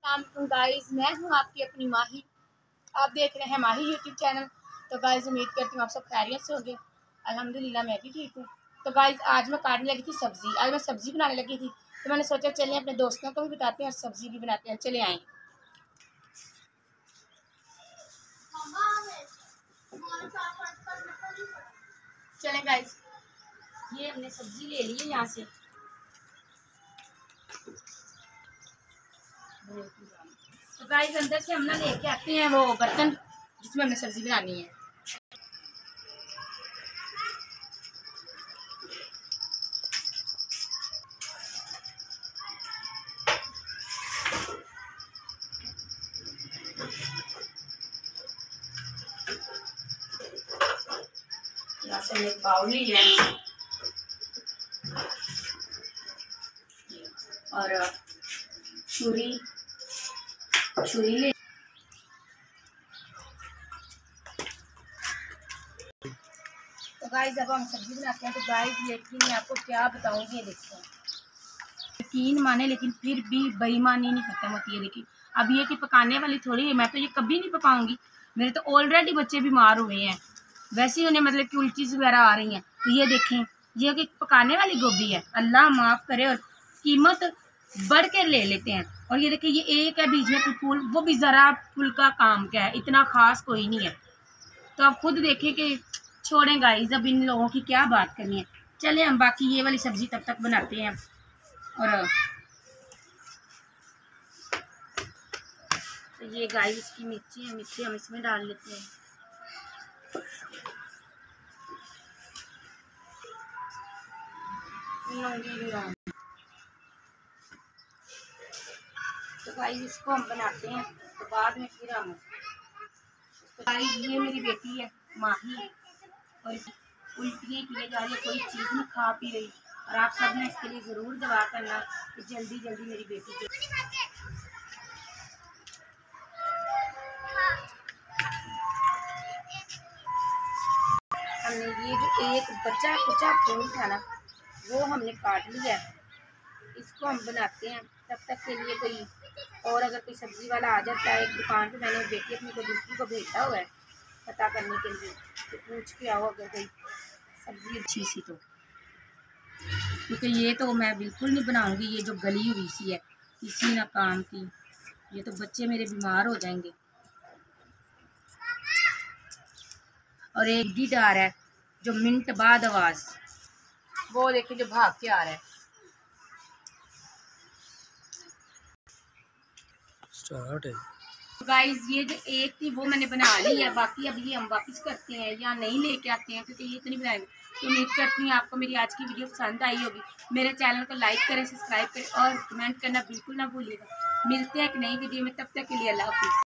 Guys, मैं हूँ आपकी अपनी माही। आप देख रहे हैं माही यूट्यूब चैनल। तो गाइस, उम्मीद करती हूँ आप सब खैरियत से होंगे। अल्हम्दुलिल्लाह मैं भी ठीक हूँ। तो गाइस, आज मैं काटने लगी थी सब्ज़ी। आज मैं सब्ज़ी बनाने लगी थी, तो मैंने सोचा चलें अपने दोस्तों को भी बताते हैं और सब्ज़ी भी बनाते हैं। चले आए। चलें गाइस, ये हमने सब्ज़ी ले ली है यहाँ से। तो गाइस, अंदर से हम ना लेके आते हैं वो बर्तन जिसमें हमने सब्ज़ी बनानी है। यहाँ से हमने बाउल लिया है और छुरी ले। तो गाइस, अब हम सब्जी बनाते हैं। तो गाइस, लेकिन मैं आपको क्या बताऊंगी, ये देखो, यकीन माने लेकिन फिर भी बेईमानी नहीं खत्म होती है। देखिए, अब ये कि पकाने वाली थोड़ी है, मैं तो ये कभी नहीं पकाऊंगी। मेरे तो ऑलरेडी बच्चे बीमार हुए हैं, वैसे ही उन्हें मतलब कि उल्टीज वगैरह आ रही हैं। तो ये देखें, ये कि पकाने वाली गोभी है, अल्लाह माफ़ करे, और कीमत बढ़ के ले लेते हैं। और ये देखिए, ये एक है बीच में कोई फूल, वो भी ज़रा फूल का काम क्या है, इतना ख़ास कोई नहीं है। तो आप खुद देखें कि छोड़ें गाइस, अब इन लोगों की क्या बात करनी है। चले हम बाकी ये वाली सब्ज़ी तब तक बनाते हैं। और तो ये गाइस, इसकी मिर्ची है, मिर्ची हम इसमें डाल लेते हैं। तो गाइस, इसको हम बनाते हैं, तो बाद में फिर हम। तो गाइस, ये मेरी बेटी है माही, और उल्टियाँ किए जा रही है, कोई चीज़ नहीं खा पी रही। और आप सब ने इसके लिए ज़रूर दुआ करना कि जल्दी जल्दी मेरी बेटी के। हमने ये जो एक बचा कुचा फूल था ना, वो हमने काट लिया है। इसको हम बनाते हैं। तब तक के लिए कोई और अगर कोई सब्ज़ी वाला आ जाता है, एक दुकान पे मैंने बेटी अपनी को दूसरी को भेजा हुआ है पता करने के लिए, तो पूछ के आओ अगर कोई सब्ज़ी अच्छी सी तो। क्योंकि ये तो मैं बिल्कुल नहीं बनाऊंगी, ये जो गली हुई सी है, किसी ना काम की। ये तो बच्चे मेरे बीमार हो जाएंगे। और एक गिटार है जो मिनट बाद आवाज़, वो देखिए जो भाग के आ रहा है। स्टार्ट है गाइस, ये जो एक थी वो मैंने बना ली है, बाकी अब ये हम वापस करते हैं या नहीं लेके आते हैं, क्योंकि ये इतनी बनाएंगे। तो उम्मीद करती हूँ आपको मेरी आज की वीडियो पसंद आई होगी। मेरे चैनल को लाइक करें, सब्सक्राइब करें और कमेंट करना बिल्कुल ना भूलिएगा। मिलते हैं एक नई वीडियो में, तब तक के लिए अल्लाह हाफिज़।